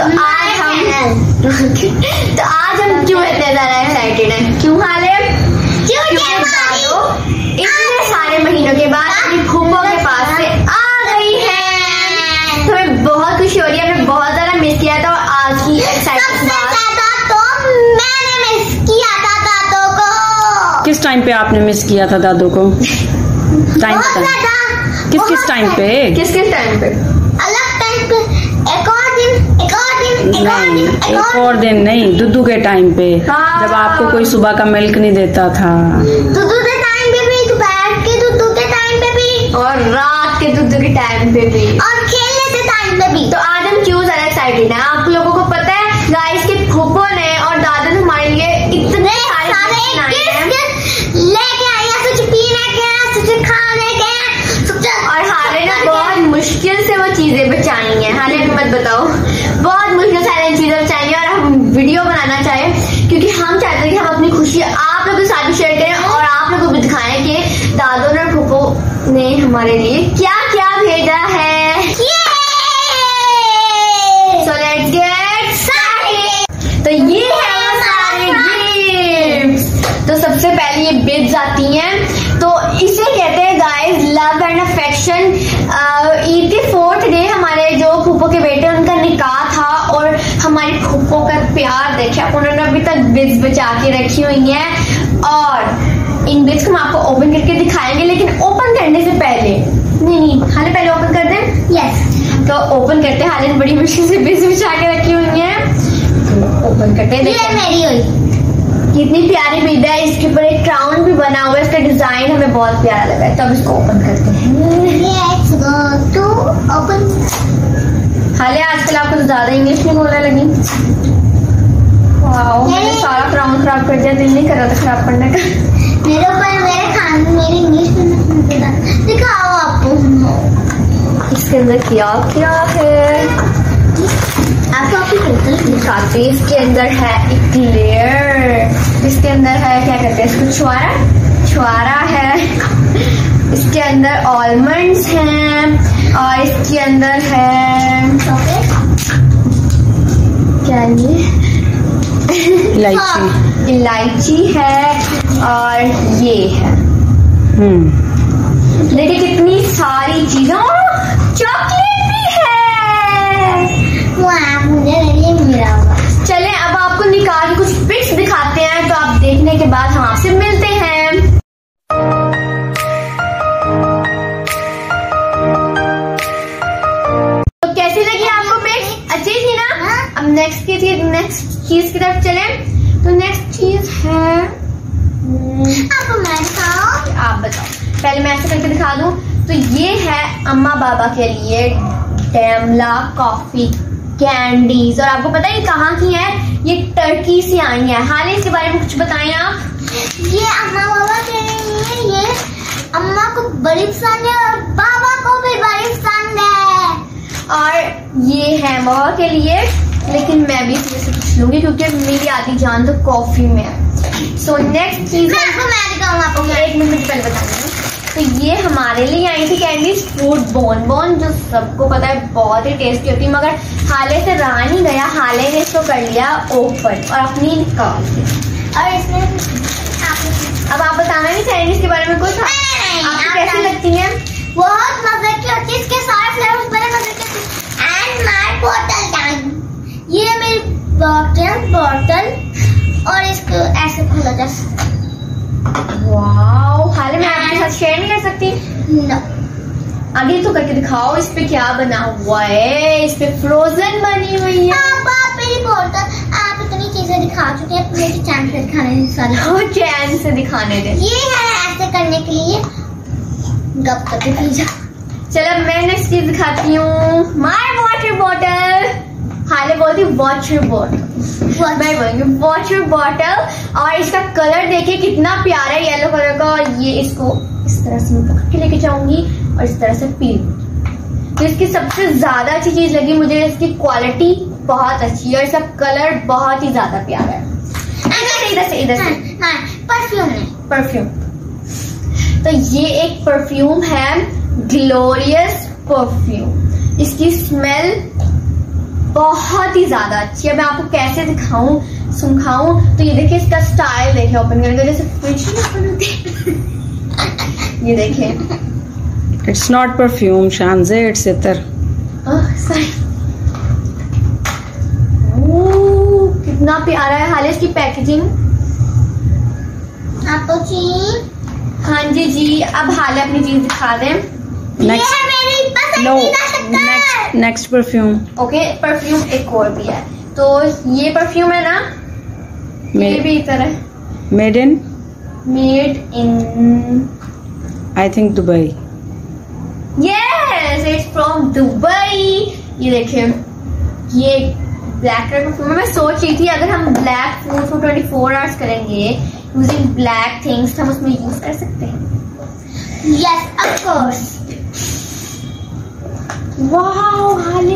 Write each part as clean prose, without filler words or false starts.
तो आज हम क्यों इतने ज्यादा एक्साइटेड हैं? क्यों हाले? क्योंकि दादो इतने सारे महीनों के बाद अपनी फूफो के पास से आ गई है। तो हमें बहुत खुशी हो रही है, हमें बहुत ज्यादा मिस किया था। और आज की एक्साइटिंग बात तो मैंने मिस किया था दादो को। किस टाइम पे आपने मिस किया था दादो को? टाइम किस टाइम पे? किस टाइम पे? अलग टाइम पे, एक और दिन नहीं, दुद्धू के टाइम पे। हाँ। जब आपको कोई सुबह का मिल्क नहीं देता था। दुद्धू के टाइम पे भी, दोपहर के दुद्धू के टाइम पे भी, और रात के दुद्धू के टाइम पे भी, और खेलने के टाइम पे भी। तो आज हम क्यों ज्यादा एक्साइटेड हैं? आप लोगों को पता है गाइस के फूफो ने और दादा ने हमारे लिए इतने सारे लेके आए हैं, कुछ पीने के, कुछ खाने के, और हाले ने बहुत मुश्किल से वो चीजें बचाई हैं। हाले मत बताओ, बहुत मुश्किल से चीजें बचाई हैं। और हम वीडियो बनाना चाहे क्योंकि हम चाहते हैं कि हम अपनी खुशी आप लोगों के साथ भी शेयर करें और आप लोगों को भी दिखाएं कि दादो और फूफो ने हमारे लिए क्या क्या भेजा है। So let's get started. तो ये है सारे गिफ्ट्स। तो सबसे पहले ये बिड्स आती हैं, तो इसे कहते हैं guys love and affection. 84th day हमारे जो फूफो के बेटे उनका निकाह था और हमारी फूफो का प्यार देखा, उन्होंने अभी तक बिड्स बचा के रखी हुई हैं। और इन बिड्स को हम आपको ओपन करके दिखाएंगे, लेकिन ओपन करने से पहले नहीं हाले पहले ओपन कर दें। यस, तो ओपन करते हैं। हाले ने बड़ी मुश्किल से बिड्स बचा के रखी हुई हैं, तो ओपन करते हैं। ये मेरी हुई। कितनी प्यारी बिड है, इसके ऊपर एक क्राउन भी बना हुआ है, इसका डिजाइन हमें बहुत प्यारा लगा है। तो अब इसको ओपन करते हैं। Let's go to open. हाले आजकल आपको तो ज्यादा इंग्लिश में बोलने लगी। वाओ, मैंने सारा क्राउन खराब कर दिया, दिल नहीं कर रहा था खराब करने का। मेरे ऊपर मेरे खाने मेरी इंग्लिश में दिखाओ आपको इसके अंदर क्या क्या है दिखाते। इसके अंदर है इक्लेयर, इसके अंदर है क्या कहते हैं इसको, छुआरा है। इसके अंदर ऑलमंड्स हैं और इसके अंदर है क्या इलायची है और ये है। देखिए कितनी सारी चीजें, चॉकलेट भी है। मुझे मिला हुआ। चले अब आपको निकाल के कुछ पिक्स दिखाते हैं, तो आप देखने के बाद हम आपसे मिलते हैं। तो कैसी लगी आपको पिक्स? अच्छी थी ना? अब नेक्स्ट चीज की तरफ चले। तो नेक्स्ट चीज है, आप बताओ। पहले मैं ऐसे करके दिखा दूं। तो ये है अम्मा बाबा के लिए डेमला कॉफी कैंडीज। और आपको पता है ये कहाँ की है? ये टर्की से आई है। हाल ही इसके बारे में कुछ बताएं आप। ये अम्मा बाबा के लिए, ये अम्मा को बड़ी पसंद है और बाबा को भी बड़ी पसंद है। और ये है बाबा के लिए, लेकिन मैं भी इसमें से कुछ लूंगी क्योंकि मेरी आधी जान तो कॉफी में है। सो नेक्स्ट चीज मैं आपको एक मिनट पहले बताऊंगी। तो ये हमारे लिए आई थी कैंडीज फ्रूट बोन, जो सबको पता है बहुत ही टेस्टी होती है, मगर हाले से रहा नहीं गया। हाले ने इसको कर लिया ओपन और अपनी निकाल दी। और इसमें अब आप बताना नहीं कैंडीज के बारे में कुछ, आपको कैसी लगती है? बहुत मजे की होती है, इसके सारे फ्लेवर्स बड़े मजे के। एंड माय बॉटल टाइम, ये मेरी बॉटल और इसको ऐसे खोला जा सकता। वाओ, हाले मैं आपके साथ शेयर नहीं कर सकती। नो, आगे तो करके दिखाओ। इस पे क्या बना हुआ है? इस पे फ्रोजन बनी हुई है। आप मेरी बोतल, आप इतनी चीजें दिखा चुके हैं, मुझे चैन से दिखाने दे सारी। चैन से दिखाने दे। ये है ऐसे करने के लिए गप करके पिज्जा। चलो मैं नेक्स्ट चीज दिखाती हूँ, माय वाटर बॉटल। हाले बोलती वाटर बॉटल, मैं बोलूंगी वाटर बॉटल। और इसका कलर देखिए कितना प्यारा है, येलो कलर का। और ये इसको इस तरह से मैं पकड़ के लेके जाऊंगी और इस तरह से पी लूंगी। तो इसकी सबसे ज्यादा अच्छी चीज लगी मुझे, इसकी क्वालिटी बहुत अच्छी है और इसका कलर बहुत ही ज्यादा प्यारा है। इधर से परफ्यूम। तो ये एक परफ्यूम है, ग्लोरियस परफ्यूम। इसकी स्मेल बहुत ही ज्यादा अच्छी है। मैं आपको कैसे दिखाऊं सुखाऊं, तो ये देखिए इसका स्टाइल देखिए ओपन करने का, जैसे फ्रिज में ओपन होती है। ये देखिए इट्स नॉट परफ्यूम शानजे, इट्स इतर। सॉरी। कितना प्यारा है। हाल इसकी पैकेजिंग आपको चीज। हाँ जी। अब हाल अपनी चीज दिखा दें। ये है मेरी पसंदीदा शक्कर। Next perfume. ओके, परफ्यूम एक और भी है। तो ये परफ्यूम है ना, ये भी इधर है। Made in I think Dubai. Yes, it's from Dubai. ये देखिए, ये ब्लैक कलर परफ्यूम है। मैं सोच रही थी अगर हम ब्लैक फूड फॉर 24 आवर्स करेंगे यूजिंग ब्लैक थिंग्स, हम उसमें यूज कर सकते हैं। Yes of course. वाओ हाले,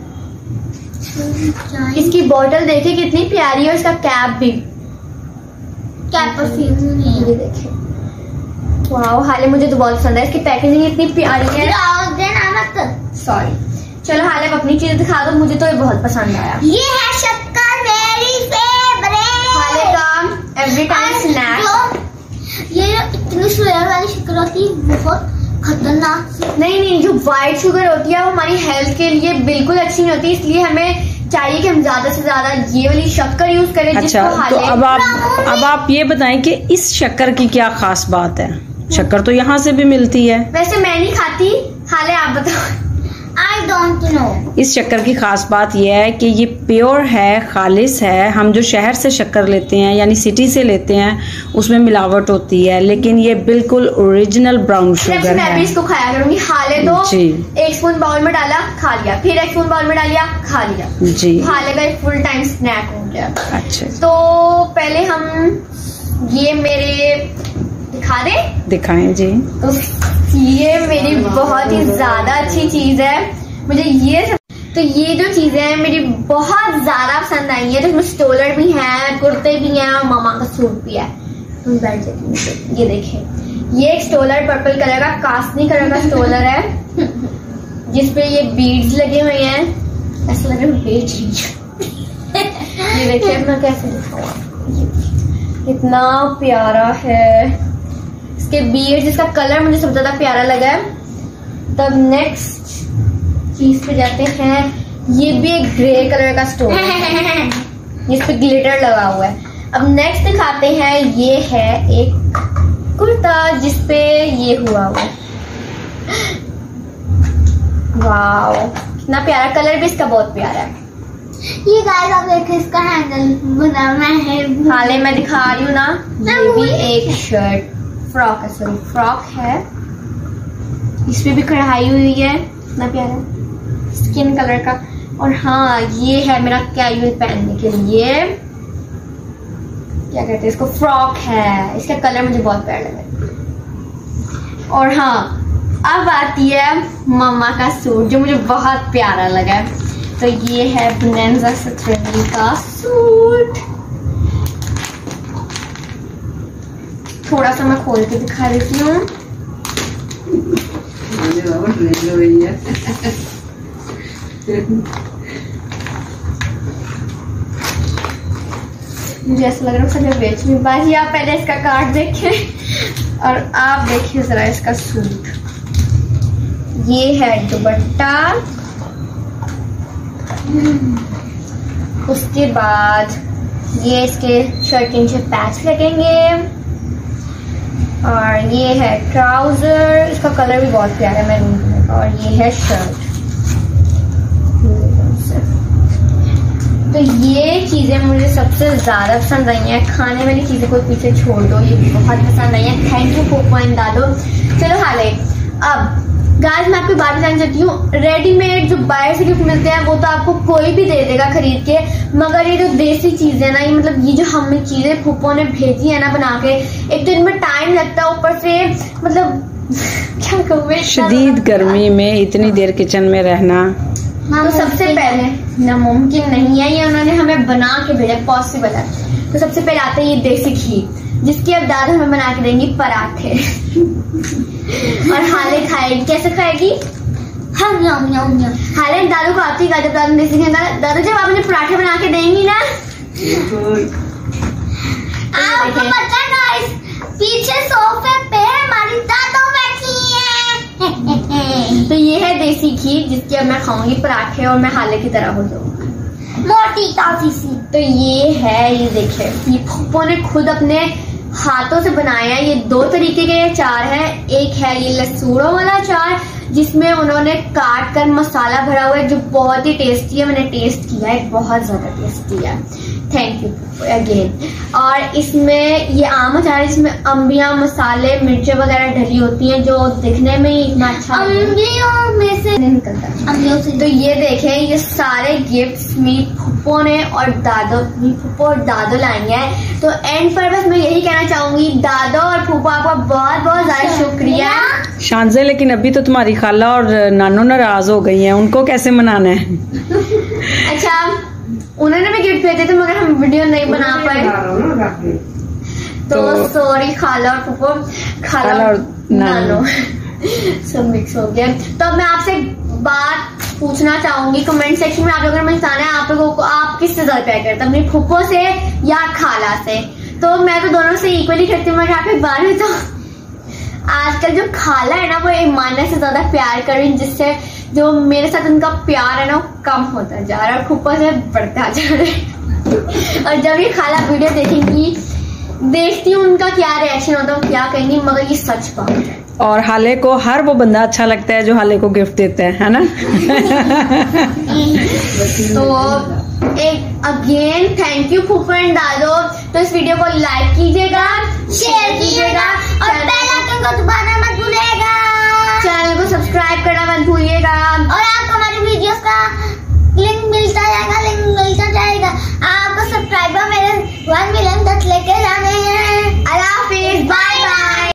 इसकी बोतल देखिए कितनी प्यारी है, इसका कैप भी। कैप परफ्यूम नहीं ये देखिए, वाओ हाले मुझे तो बहुत पसंद है। इसकी पैकेजिंग इतनी प्यारी है। सॉरी, चलो हाले अब अपनी चीज दिखा दो, मुझे तो ये बहुत पसंद आया। ये है शक्कर मेरी फेवरेट। हाले का एवरी टाइम स्नैक। ये इतनी फ्लेवर वाली शक्कर होती है, बहुत खतरनाक सी। नहीं, जो व्हाइट शुगर होती है वो हमारी हेल्थ के लिए बिल्कुल अच्छी नहीं होती, इसलिए हमें चाहिए कि हम ज्यादा से ज्यादा ये वाली शक्कर यूज करें। अच्छा, तो अब आप ये बताएं कि इस शक्कर की क्या खास बात है? शक्कर तो यहाँ से भी मिलती है। वैसे मैं नहीं खाती, हाले आप बताओ। I don't know. इस शक्कर की खास बात यह है कि ये प्योर है, खालिस है। हम जो शहर से शक्कर लेते हैं यानी सिटी से लेते हैं उसमें मिलावट होती है, लेकिन ये बिल्कुल ओरिजिनल ब्राउन शुगर मैं है। भी इसको खाया करूंगी। हाले तो जी। एक स्पून बाउल में डाला, खा लिया, फिर एक स्पून बाउल में डालिया, खा लिया। जी, हाले का एक फुल टाइम स्नैक हो गया। अच्छा, तो पहले हम ये मेरे दिखा दे, दिखाएं जी। तो ये मेरी बहुत ही ज्यादा अच्छी चीज है। मुझे तो ये जो चीजें हैं मेरी बहुत ज्यादा पसंद आई है। जिसमें स्टोलर भी है, कुर्ते भी हैं और मामा का सूट भी है। तुम बैठ जाती, ये देखें, ये एक स्टोलर पर्पल कलर का कास्नी कलर का स्टोलर है जिसपे ये बीड्स लगे हुए हैं। ऐसा लग रहा है बेच रही हूँ। ये देखिए, मैं कैसे दिखाऊं, इतना प्यारा है इसके बीड्स। जिसका कलर मुझे सबसे ज्यादा प्यारा लगा है। तब नेक्स्ट चीज पे जाते हैं। ये भी एक ग्रे कलर का स्टोन है जिसपे ग्लिटर लगा हुआ है। अब नेक्स्ट दिखाते हैं, ये है एक कुर्ता जिसपे ये हुआ हुआ है। वाओ, कितना प्यारा कलर भी इसका बहुत प्यारा है। ये गाइस आप देखो, इसका हैंडल बनाना है। हाले मैं दिखा रही हूँ ना, ये भी एक शर्ट फ्रॉक है। इसमें भी कढ़ाई हुई है, इतना प्यारा स्किन कलर का। और हाँ, ये है मेरा कैजुअल पहनने के लिए, क्या कहते हैं इसको, फ्रॉक है। इसका कलर मुझे बहुत प्यारा लगा। और हाँ, अब आती है मम्मा का सूट जो मुझे बहुत प्यारा लगा। तो ये है बोनेंजा सतरंगी का सूट। थोड़ा सा मैं खोल के दिखा देती हूँ। मुझे ऐसा लग रहा है सब बेचने बाजी। आप पहले इसका कार्ड देखें और आप देखिए जरा इसका सूट। ये है दुपट्टा, उसके बाद ये इसके शर्ट के नीचे पैच लगेंगे और ये है ट्राउजर। इसका कलर भी बहुत प्यारा है मैरून कलर का। और ये है शर्ट। तो ये चीजें मुझे सबसे ज्यादा पसंद आई हैं। खाने वाली चीजें को पीछे छोड़ दो, ये बहुत पसंद आई है। थैंक यू पोपो एंड दादो। चलो हाले, अब गाइस मैं आपको बात बताना चाहती हूँ। रेडीमेड जो बाहर से गिफ्ट मिलते हैं वो तो आपको कोई भी दे देगा खरीद के, मगर ये जो देसी चीजें ना, ये मतलब ये जो हमें चीजें फूफो ने भेजी है ना बना के, एक तो इनमें टाइम लगता है, ऊपर से मतलब क्या कहूँ, शदीद गर्मी में इतनी देर किचन में रहना तो सबसे पहले नामुमकिन नहीं है, ये उन्होंने हमें बना के भेजा, पॉसिबल है। तो सबसे पहले आते हैं ये देसी घी, जिसकी अब दादा हमें बना के देंगी पराठे। और हाले खाएगी, कैसे खाएगी? म्याऊ म्याऊ म्याऊ म्याऊ। हालांकि दादू को आती है, जब दादू ने सीखेगा, दादू जब आप मुझे पराठे बना के देंगी ना, आपको पता है गाइस, पीछे सोफे पे हमारी दादू बैठी है। तो ये है देसी घी जिसके अब मैं खाऊंगी पराठे और मैं हाले की तरह हो जाऊंगी मोटी ताजी सी। तो ये है, ये देखिए, ये फूफो ने खुद अपने हाथों से बनाया है। ये 2 तरीके के अचार है। एक है ये लसूड़ों वाला अचार जिसमें उन्होंने काट कर मसाला भरा हुआ है, जो बहुत ही टेस्टी है। मैंने टेस्ट किया है, बहुत ज्यादा टेस्टी है। Thank you again. और इसमें ये आम अचार है जिसमें अम्बियां, मसाले, मिर्चें वगैरह डली होती हैं, जो दिखने में ही इतना अच्छा अम्बियों में से नहीं निकलता। अम्बियों से। तो ये देखें, ये सारे गिफ्ट्स मेरी फूफो ने और दादो लाएंगे हैं। तो एंड पर बस मैं यही कहना चाहूंगी, दादो और फूफो आपका बहुत बहुत ज्यादा शुक्रिया। शानज़े, लेकिन अभी तो तुम्हारी खाला और नानो नाराज हो गई हैं, उनको कैसे मनाना है? अच्छा, उन्होंने भी गिफ्ट भेजे थे मगर हम वीडियो नहीं बना पाए, तो सॉरी खाला और फूफो, खाला और नानो सब मिक्स हो गया। तो अब मैं आपसे बात पूछना चाहूंगी, कमेंट सेक्शन में आप लोगों ने मुझे बताना है आप लोगों को आप किससे ज्यादा प्यार करते हैं, अपनी फूफो से या खाला से। तो मैं तो दोनों से इक्वली करती हूँ। मैं आपको एक बार में, तो आजकल जो खाला है ना वो ईमाना से ज्यादा प्यार कर रही है, जिससे जो मेरे साथ उनका प्यार है ना वो कम होता जा रहा है और फूफो से बढ़ता जा रहा है। और जब ये खाला वीडियो देखेंगी, देखती हूँ उनका क्या रिएक्शन होता है, क्या कहेंगी, मगर ये सच बात है। और हाले को हर वो बंदा अच्छा लगता है जो हाले को गिफ्ट देता है ना? तो एक अगेन थैंक यू फूफो एंड दादो। तो इस वीडियो को लाइक कीजिएगा, शेयर कीजिएगा और बेल आइकन को दबाना मत भूलिएगा। चैनल को सब्सक्राइब करना मत भूलिएगा।